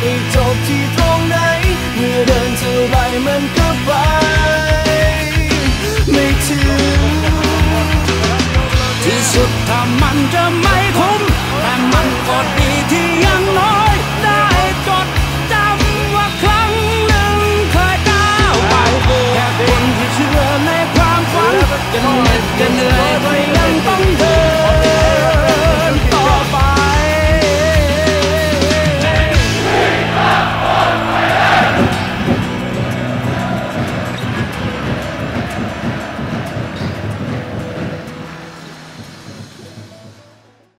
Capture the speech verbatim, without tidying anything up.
จบที่ตรงไหนเมื่อเดินเท่าไรมันก็ไปไม่ถึงที่สุดถ้ามันจะมา